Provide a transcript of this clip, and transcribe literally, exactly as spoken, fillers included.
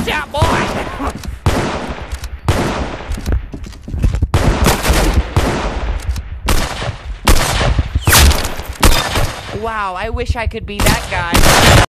Watch out, boy! Wow, I wish I could be that guy.